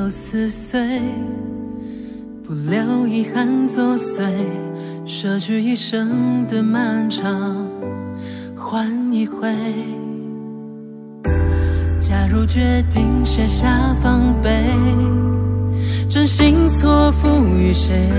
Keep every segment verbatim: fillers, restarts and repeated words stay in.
留撕碎，不留遗憾作祟，舍去一生的漫长，换一回。假如决定卸下防备，真心错付于谁？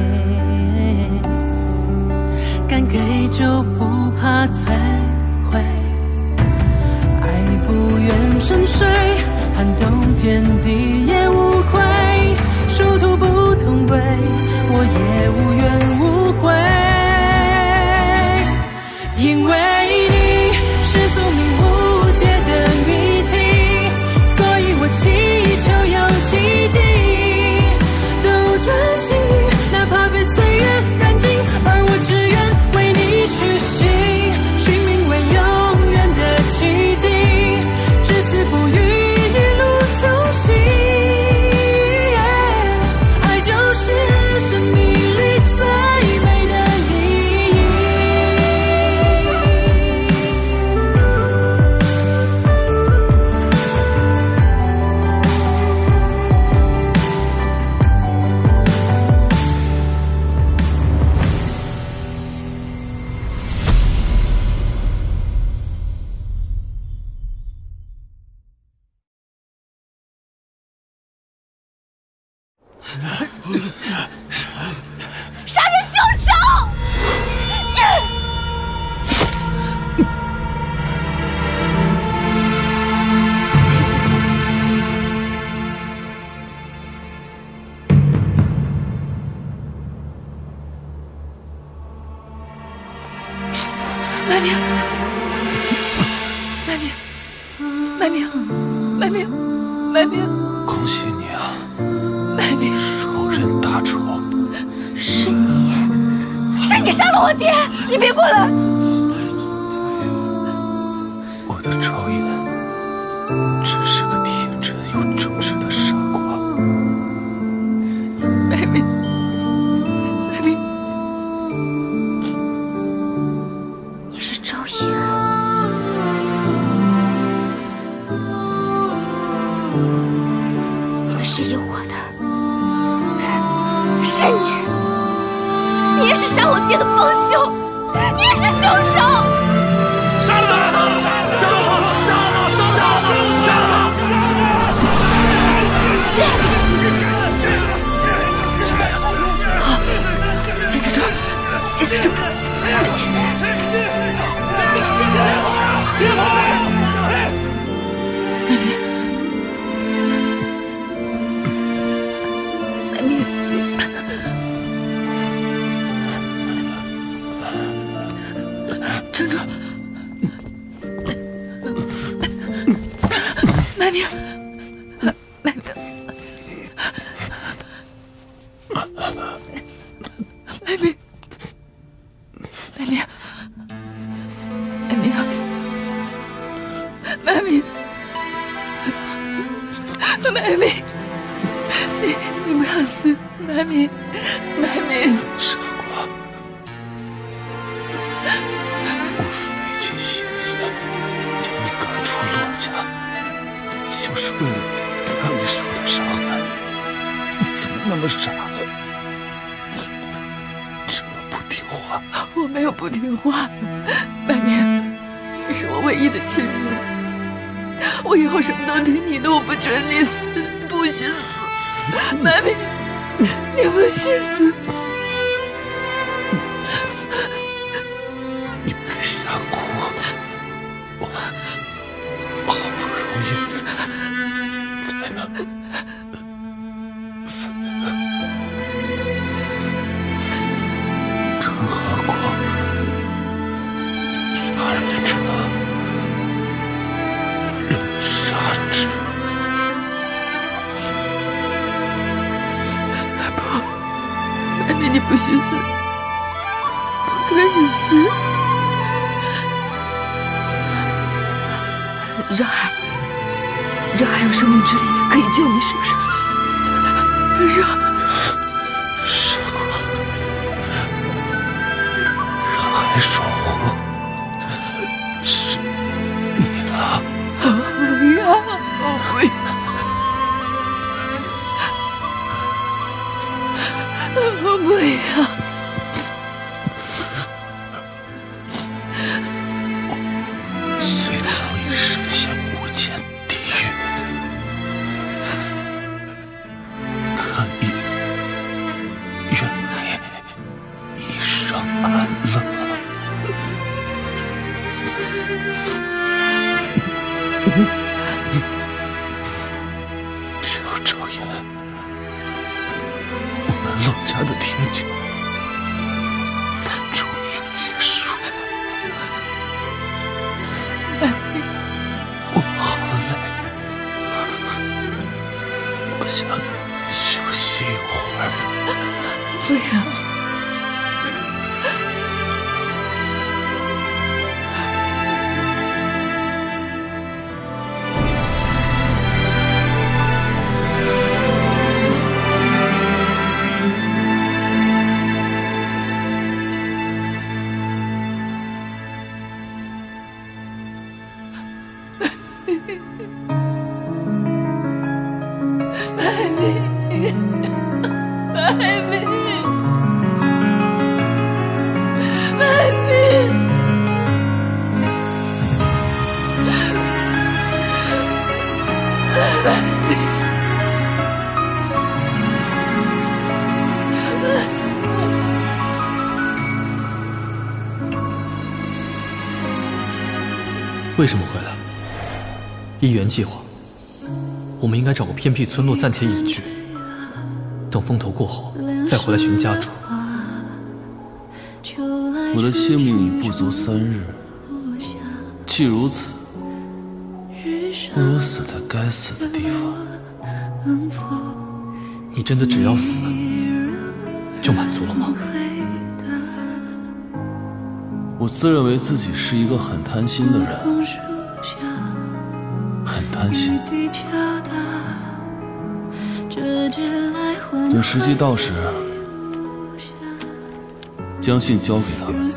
敢给就不怕摧毁，爱不愿沉睡，撼动天地也无愧，殊途不同轨，我也无怨无悔。因为你是宿命无解的谜题，所以我祈求有奇迹，斗转星移，哪怕被岁月燃尽，而我只愿为你去行，寻觅为永远的奇迹，至死不渝，一路同行。爱就是生命里最美的意义。 杀人凶手！麦明，麦明，麦明，麦明，麦明， 恭喜你啊！ 麦明， 手刃大仇。 是你，是你杀了我爹！你别过来！ 我的超颜只是个天真又正直的傻瓜。 麦明，麦明，你是赵颜。你们是有我的，是你。你也是杀我爹的帮凶，你也是凶手！ 杀了他！杀了他！杀了他！杀了他！杀了他！ 先带他走。 好，坚持住，坚持住。 别跑！ 麦明，撑住！麦明，麦明，麦明，麦明，麦明，麦明，麦明，你你不要死，麦明，麦明。 傻瓜，我费尽心思将你赶出洛家，就是为了不让你受到伤害。你怎么那么傻？这么不听话？ 我没有不听话，麦明，你是我唯一的亲人，我以后什么都听你的，我不准你死，不许死，麦明，你不许死。 你别瞎哭，我好不容易才才能死，更何况杀人者任杀之。 不，麦明，你不许死，不可以死。热海，热海有生命之力可以救你，是不是？热， 傻瓜，让海守护是你了。 我不要，我不要。 阳， 虽早已深陷无间地狱，可以愿你一生安乐。萧昭言，我们陆家的天桥终于结束了。我好累，我想休息一会儿。 不要。 为什么回来？依原计划，我们应该找个偏僻村落暂且隐居，等风头过后再回来寻家住。 我的性命已不足三日，既如此，不如死在该死的地方。 你真的只要死就满足了吗？ 我自认为自己是一个很贪心的人，很贪心。等时机到时，将信交给他们。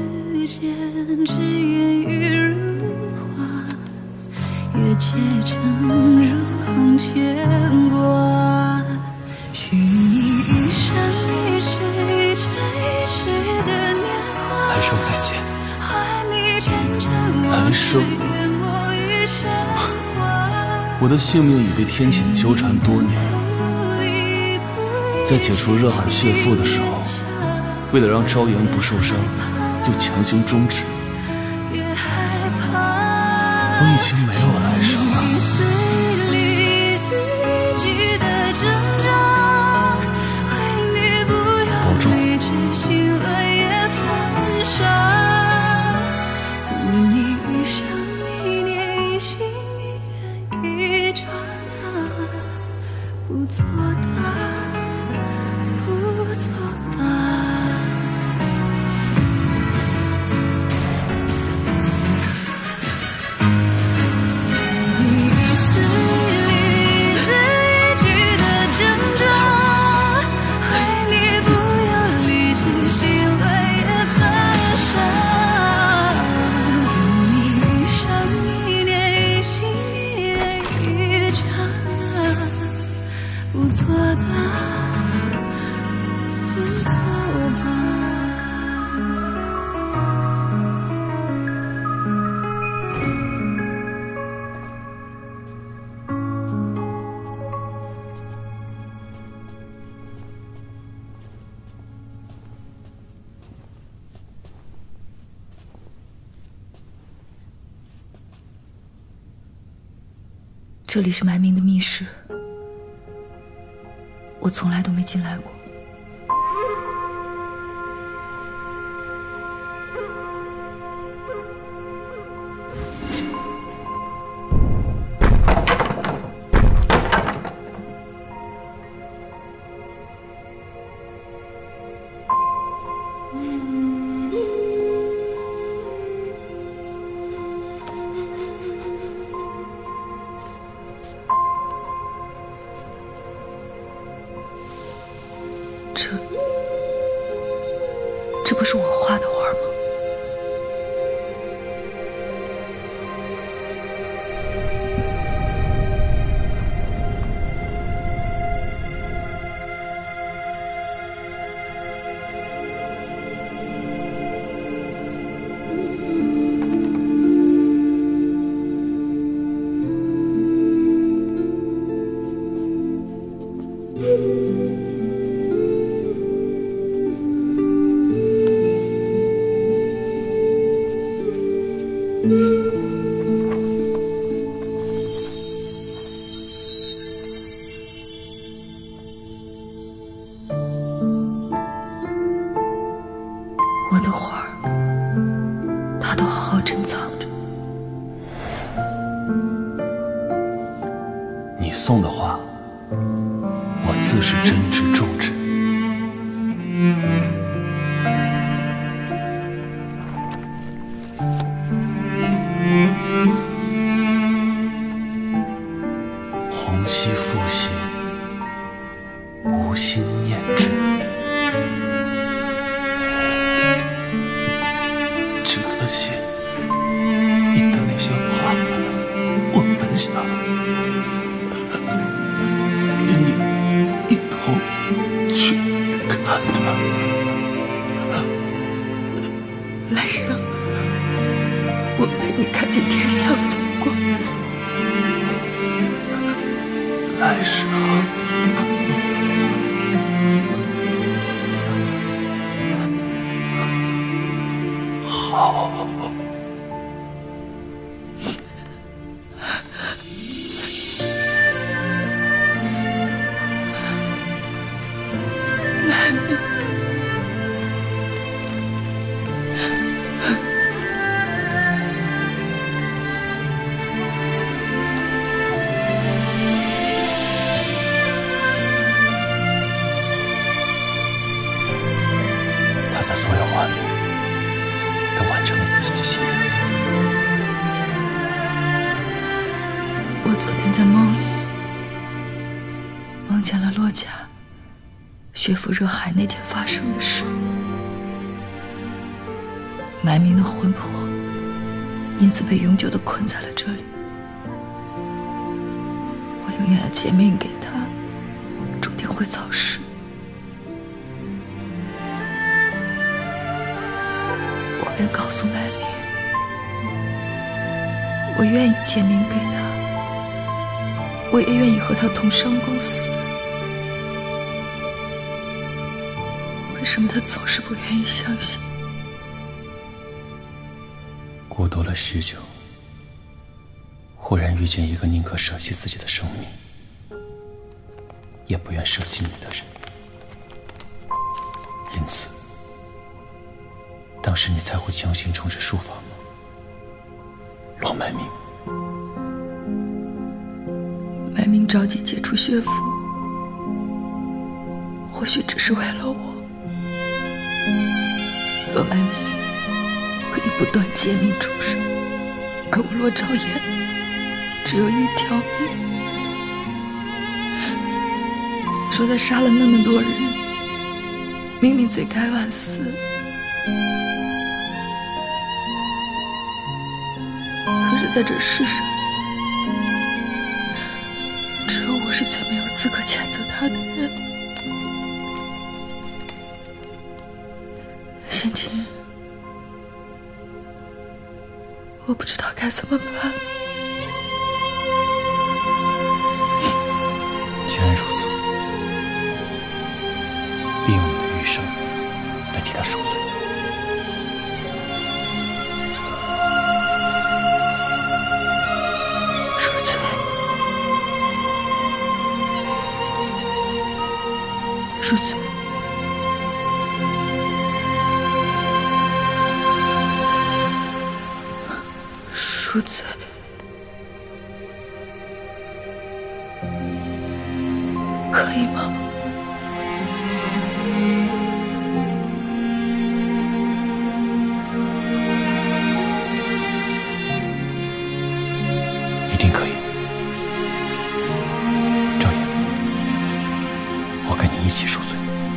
来生再见。 来生，我的性命已被天谴纠缠多年，在解除热海血妇的时候，为了让昭言不受伤，又强行终止。我已经没有来生了。保重。 不错的，不错吧？一丝一字一句的挣扎，为你不要理智，心碎也犯傻。读你一生一念，一心一刹那。不错的，不错吧？ 这里是埋名的密室。我从来都没进来过。这，这不是我画的画吗？ 自是真挚重之。鸿兮复兮，无心念之。只可惜你的那些话，我本想与你一同去看它。 来生，我陪你看见天下风光。 来生，好。他在所有话里都完成了自己的心愿。 我昨天在梦里梦见了洛家血府热海那天发生的事。埋名的魂魄因此被永久地困在了这里。我永远要借命给他，注定会早逝。我便告诉麦明，我愿意借命给他，我也愿意和他同生共死。为什么他总是不愿意相信？ 孤独了许久，忽然遇见一个宁可舍弃自己的生命，也不愿舍弃你的人，因此，当时你才会强行重置术法吗？罗麦明。 麦明着急解除血符，或许只是为了我。罗麦明可以不断借命重生，而我罗昭言只有一条命。你说他杀了那么多人，明明罪该万死，可是在这世上，只有我是最没有资格谴责他的人。心情，我不知道该怎么办。 既然如此，必用你的余生来替他赎罪。 赎罪，赎罪。赎罪，可以吗？ 一定可以。赵言，我跟你一起赎罪。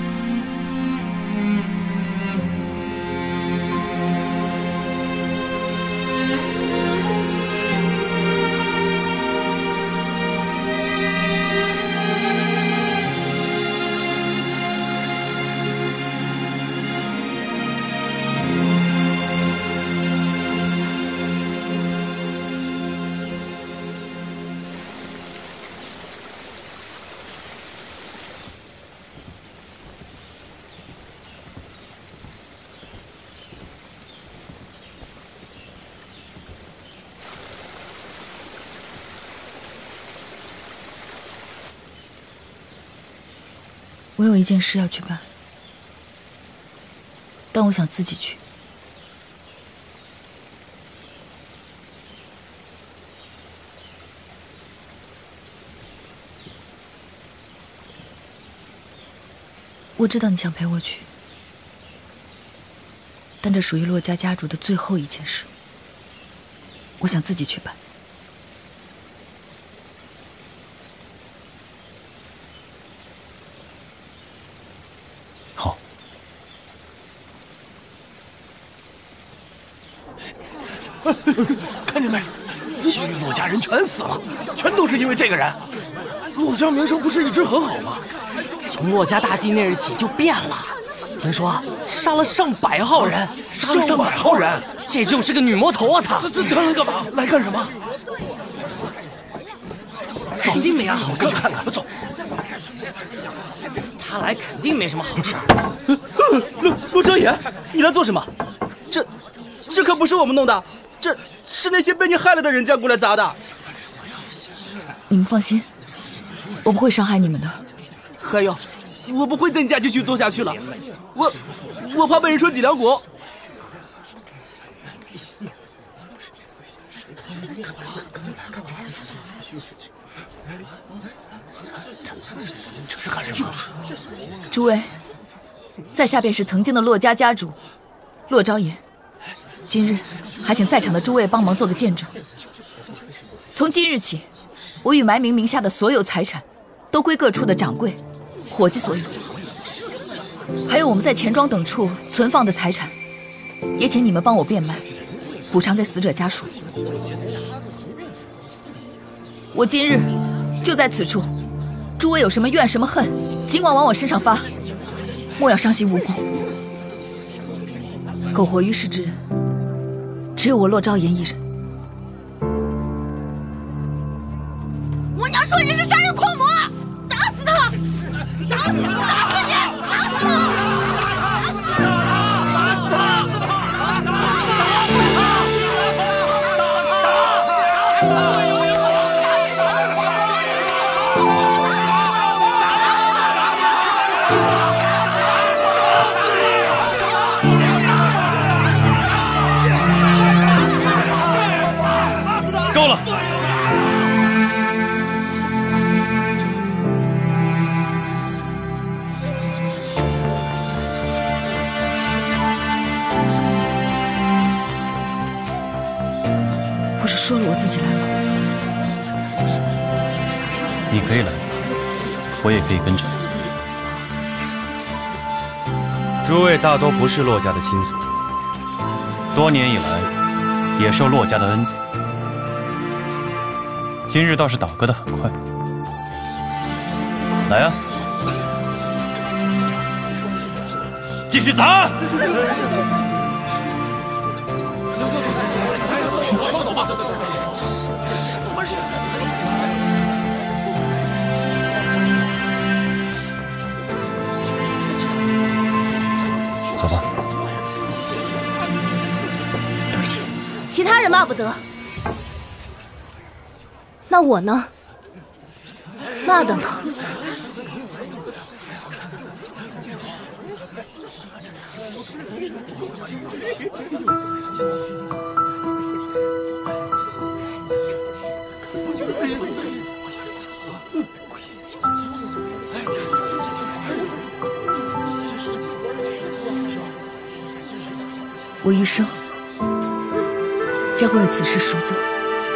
我有一件事要去办，但我想自己去。 我知道你想陪我去，但这属于洛家家主的最后一件事，我想自己去办。 好。 看见没？西域洛家人全死了，全都是因为这个人。洛家名声不是一直很好吗？ 从洛家大祭那日起就变了，听说杀了上百号人， 杀了上百号人， 这就是个女魔头啊！他他他来干嘛？来干什么？ 肯定没安好事。 看看，走。 他来肯定没什么好事。 陆陆哲言，你来做什么？这这可不是我们弄的，这是那些被你害了的人家过来砸的。 你们放心，我不会伤害你们的。 还有，我不会在你家继续做下去了，我我怕被人说脊梁骨。 这是干什么？ 诸位，在下便是曾经的洛家家主洛昭言，今日还请在场的诸位帮忙做个见证。从今日起，我与埋名名下的所有财产，都归各处的掌柜、伙计所有。还有我们在钱庄等处存放的财产，也请你们帮我变卖，补偿给死者家属。我今日就在此处，诸位有什么怨什么恨，尽管往我身上发，莫要伤及无辜。苟活于世之人，只有我洛昭言一人。 我娘说你是杀人狂魔，打死他！打死他！打死你！打死他！ 够了！ 不是说了我自己来吗？ 你可以来，我也可以跟着。诸位大多不是洛家的亲族，多年以来也受洛家的恩赐。今日倒是倒戈的很快，来啊，继续砸！ 先起。 走吧。 多谢。 其他人骂不得，那我呢？骂的呢？ 我余生将会为此事赎罪。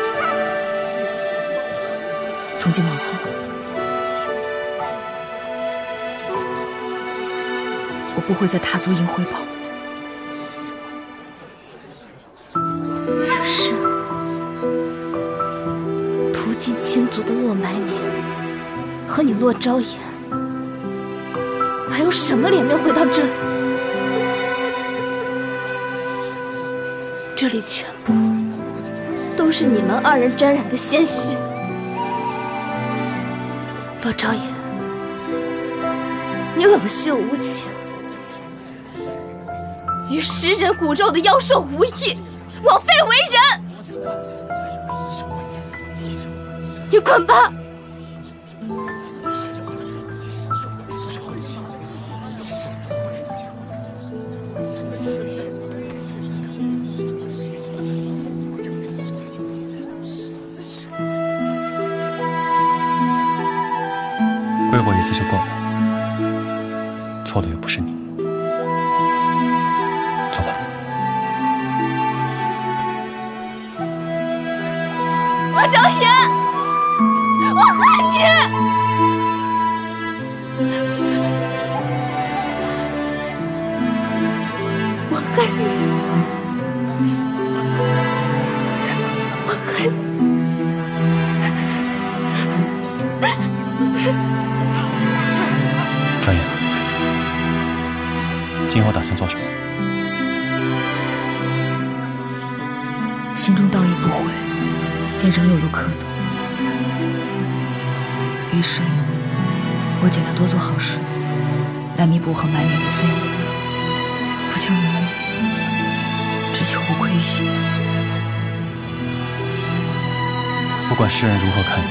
从今往后，我不会再踏足银辉堡。 是屠尽亲族的洛埋名和你洛昭言，还有什么脸面回到这里？这里全部都是你们二人沾染的鲜血。洛昭言，你冷血无情，与食人骨肉的妖兽无异，枉费为人。你滚吧！ 归我一次就够了，错错的又不是你。走吧。 洛昭言，我恨你！我恨你！我恨你！ 张岩，今后打算做什么？ 心中道义不悔，便仍有路可走。于是，我尽量多做好事，来弥补我和埋名的罪恶，不求名利，只求无愧于心。 不管世人如何看你，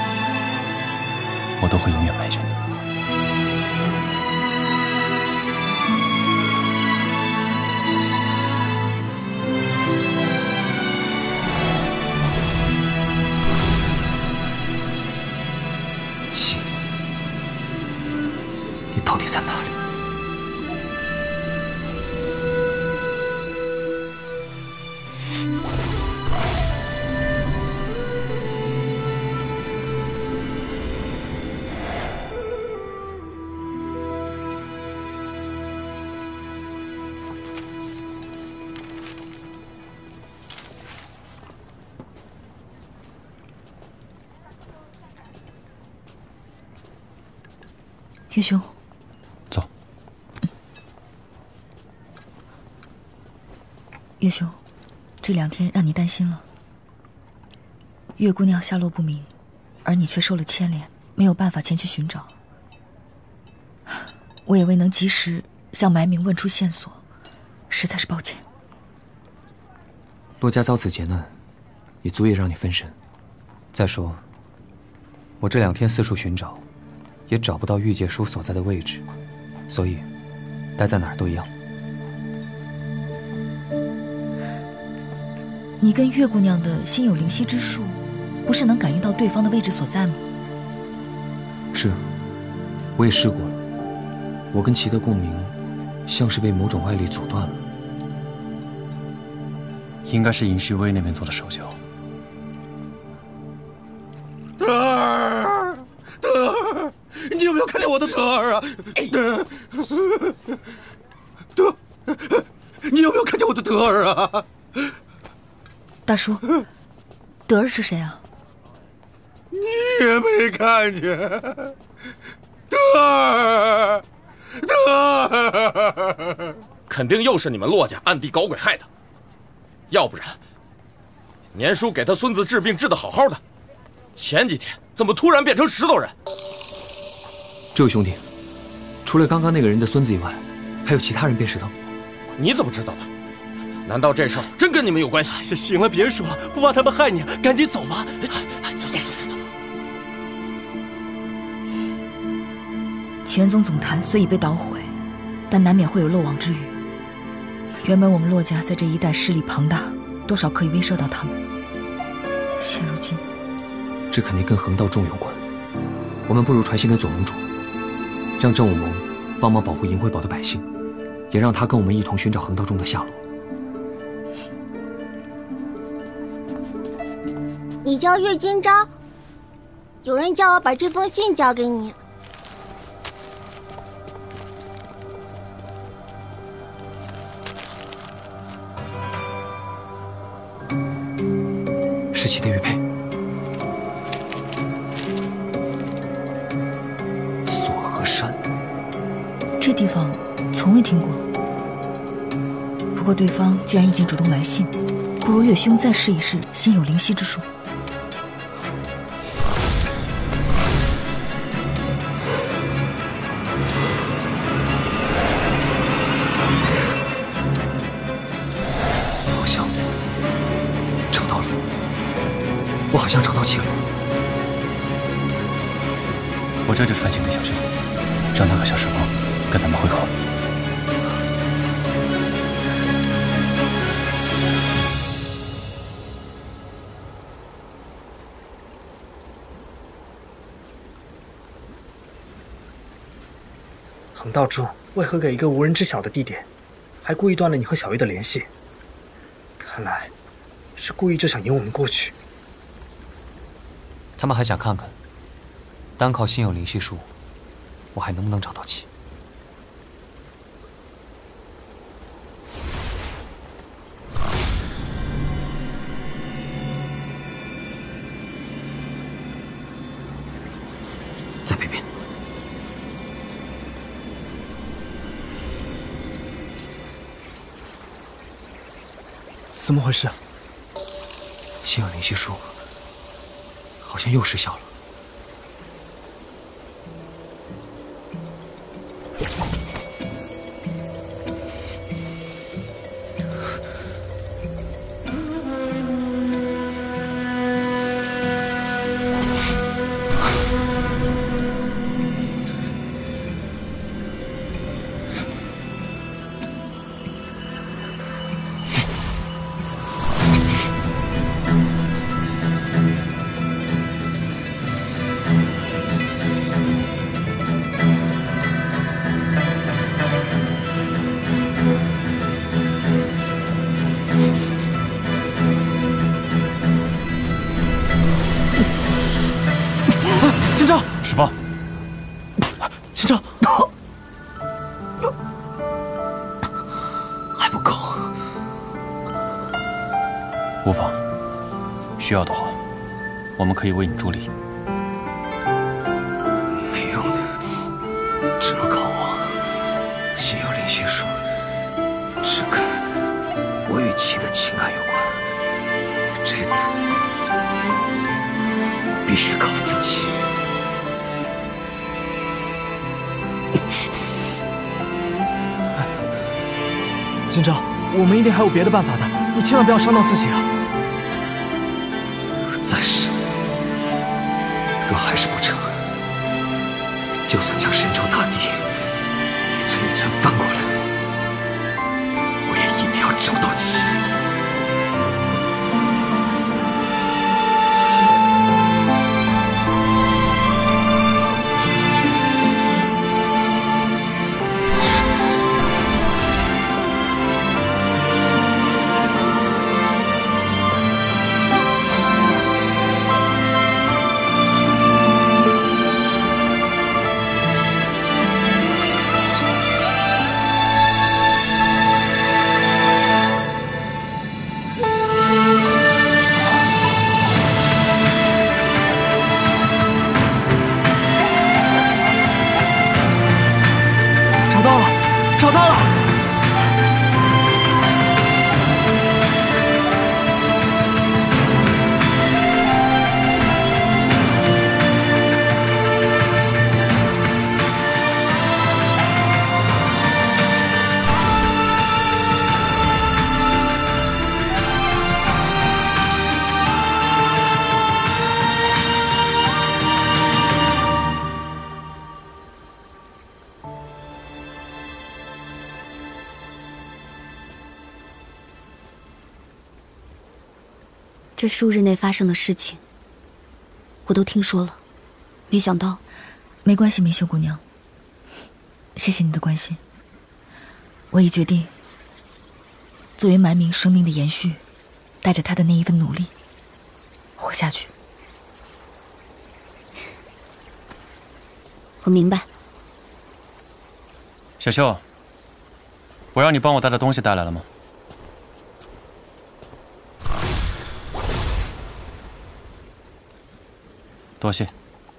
我都会永远陪着你。 到底在哪里？ 岳兄。岳兄，这两天让你担心了。月姑娘下落不明，而你却受了牵连，没有办法前去寻找。我也未能及时向埋名问出线索，实在是抱歉。 洛家遭此劫难，也足以让你分神。再说，我这两天四处寻找，也找不到玉界书所在的位置，所以待在哪儿都一样。 你跟月姑娘的心有灵犀之术，不是能感应到对方的位置所在吗？ 是，我也试过了。我跟其的共鸣，像是被某种外力阻断了。 应该是尹旭威那边做的手脚。 德儿，德儿，你有没有看见我的德儿啊？德，德，你有没有看见我的德儿啊？ 大叔，德儿是谁啊？ 你也没看见，德儿，德儿， 肯定又是你们洛家暗地搞鬼害的，要不然，年叔给他孙子治病治得好好的，前几天怎么突然变成石头人？ 这位兄弟，除了刚刚那个人的孙子以外，还有其他人变石头？ 你怎么知道的？难道这事儿真跟你们有关系？ 哎呀，行了，别说了，不怕他们害你，赶紧走吧。 走走走走走。 启元宗总坛虽已被捣毁，但难免会有漏网之鱼。原本我们洛家在这一带势力庞大，多少可以威慑到他们。现如今， 这肯定跟横道众有关。我们不如传信给左盟主，让正武盟帮忙保护银辉堡的百姓，也让他跟我们一同寻找横道众的下落。 你叫岳金章，有人叫我把这封信交给你。 是齐的玉佩，锁河山， 这地方从未听过。不过对方既然已经主动来信，不如岳兄再试一试心有灵犀之术。 我好像找到气了。 我这就传信给小轩，让他和小师傅跟咱们会合。 横道主为何给一个无人知晓的地点，还故意断了你和小月的联系？看来是故意就想引我们过去。 他们还想看看，单靠心有灵犀术，我还能不能找到气？在北边。 怎么回事？ 心有灵犀术好像又失效了。 无妨，需要的话，我们可以为你助力。 没用的，只能靠我。心有灵犀术，只跟我与妻的情感有关。这次我必须靠自己。 今朝，我们一定还有别的办法的，你千万不要伤到自己啊！ 再试，若还是不成，就算将神州大地一寸一寸翻过来，我也一定要找到气。 找到了！ 这数日内发生的事情，我都听说了，没想到。 没关系，明秀姑娘，谢谢你的关心。我已决定，作为蛮民生命的延续，带着他的那一份努力，活下去。 我明白。 小秀，我让你帮我带的东西带来了吗？多谢。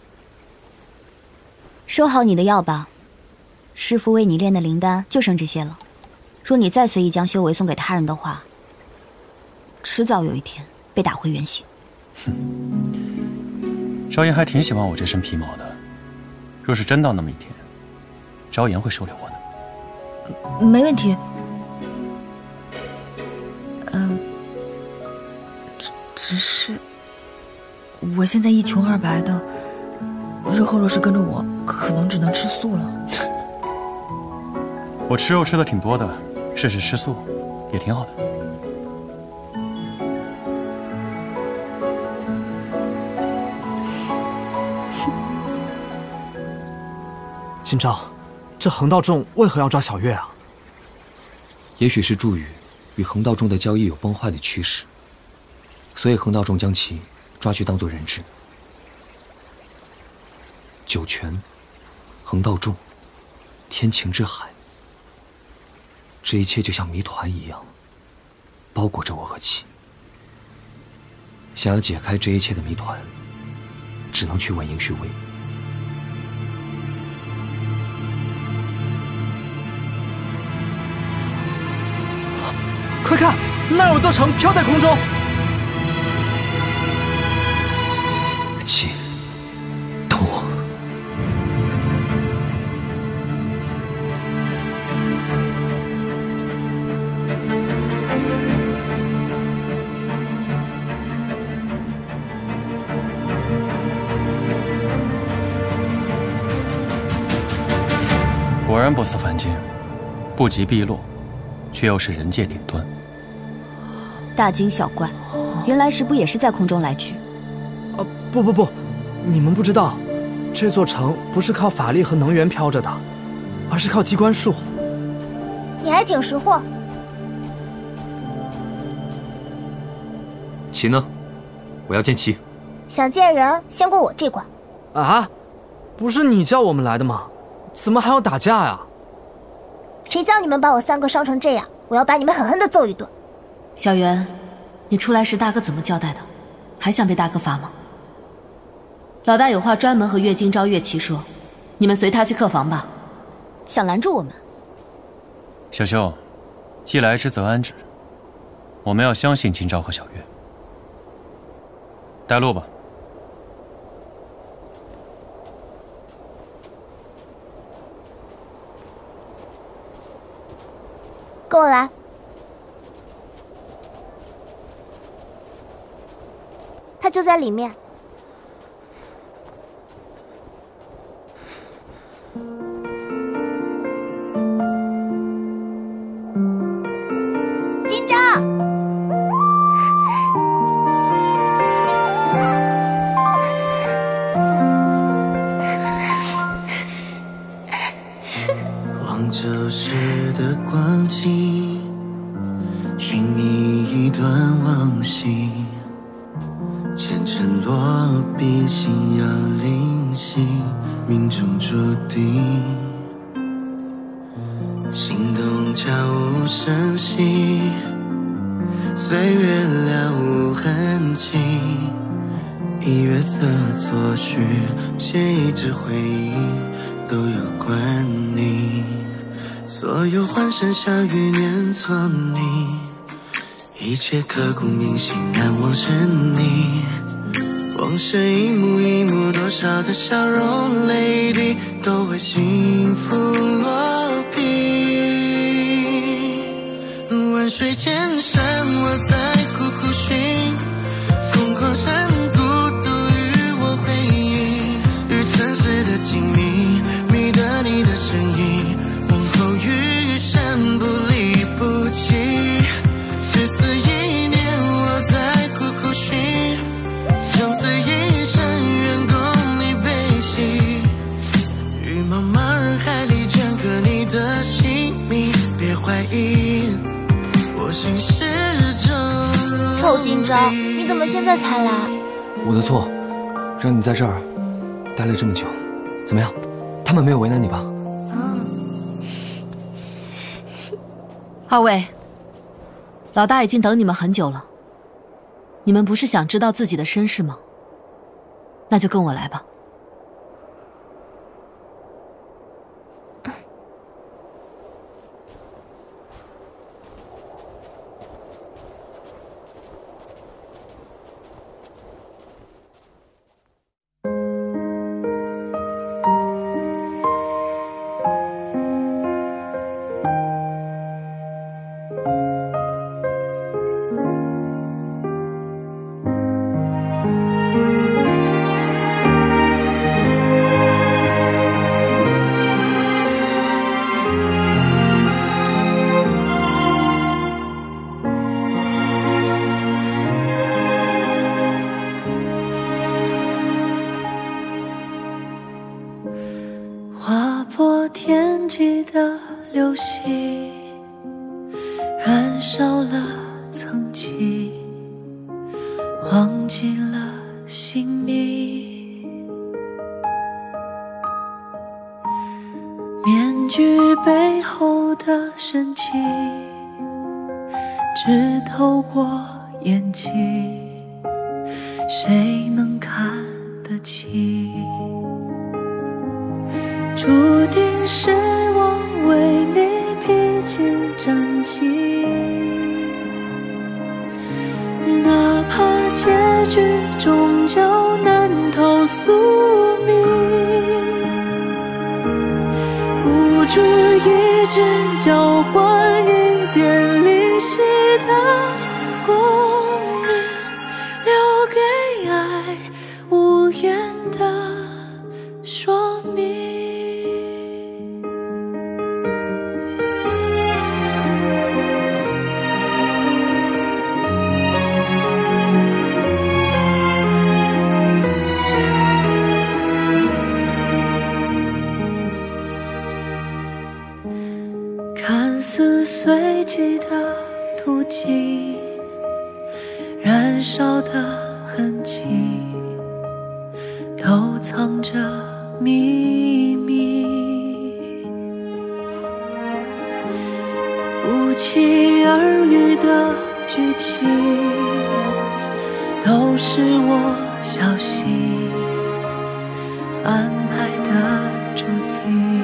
收好你的药吧，师父为你炼的灵丹就剩这些了。若你再随意将修为送给他人的话，迟早有一天被打回原形。 哼，昭妍还挺喜欢我这身皮毛的。若是真到那么一天，昭妍会收留我的。 没问题。嗯、呃，只只是。我现在一穷二白的，日后若是跟着我，可能只能吃素了。 我吃肉吃的挺多的，试试吃素也挺好的。 今朝， 这横道众为何要抓小月啊？ 也许是祝宇与横道众的交易有崩坏的趋势，所以横道众将其抓去当做人质。九泉、横道众、天晴之海，这一切就像谜团一样，包裹着我和妻。想要解开这一切的谜团，只能去问尹旭威。 快看，那有座城飘在空中。 妻，等我。 果然不似凡间，不及碧落，却又是人界顶端。 大惊小怪，原来时不也是在空中来去？ 呃，不不不，你们不知道，这座城不是靠法力和能源飘着的，而是靠机关术。 你还挺识货。 棋呢？我要见棋。 想见人，先过我这关。 啊？不是你叫我们来的吗？怎么还要打架呀？ 谁叫你们把我三个伤成这样？我要把你们狠狠地揍一顿。 小袁，你出来时大哥怎么交代的？还想被大哥罚吗？老大有话专门和岳今朝、岳琪说，你们随他去客房吧。 想拦住我们？ 小秀，既来之则安之，我们要相信今朝和小月。带路吧。 跟我来。他就在里面。今朝。 望旧时的光景，寻觅一段往昔。前尘落笔，心有灵犀，命中注定。心动悄无声息，岁月了无痕迹。以月色作序，写一纸回忆，都有关你。所有欢声笑语念错你，一切刻骨铭心难忘是你。往事一幕一幕，多少的笑容泪滴，都为幸福落笔。万水千山，我在苦苦寻，空旷山谷独与我回忆。与尘世的静谧，觅得你的身影，往后余生不离不弃。只此一念，我在苦苦寻，将此一生愿共你悲喜。于茫茫人海里镌刻你的姓名，别怀疑，我心始终。 臭今朝，你怎么现在才来？ 我的错，让你在这儿待了这么久。怎么样？他们没有为难你吧？ 二位，老大已经等你们很久了。你们不是想知道自己的身世吗？那就跟我来吧。 年纪的流星，燃烧了曾经，忘记了姓名。面具背后的深情，只透过眼睛，谁能看得清？注定是我为你披荆斩棘，哪怕结局终究难逃宿命，孤注一掷交换一点灵犀的共鸣，留给爱无言的说明。看似随机的途径，燃烧的痕迹，都藏着秘密。不期而遇的剧情，都是我小心安排的注定。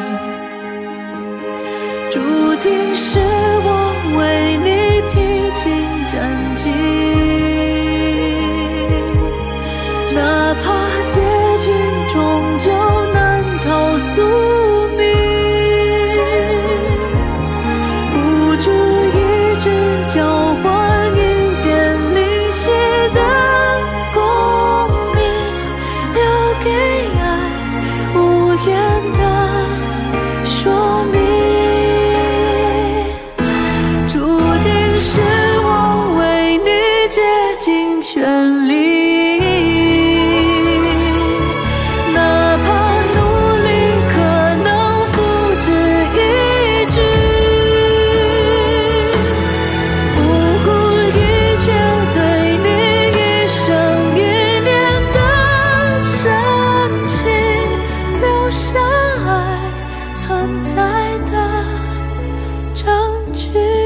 注定是我为你披荆斩棘，哪怕结局终究难逃宿命，孤注一掷交换一点灵犀的共鸣，留给爱无言的说明。是我为你竭尽全力，哪怕努力可能付之一炬，不顾一切对你一生一念的深情，留下爱存在的证据。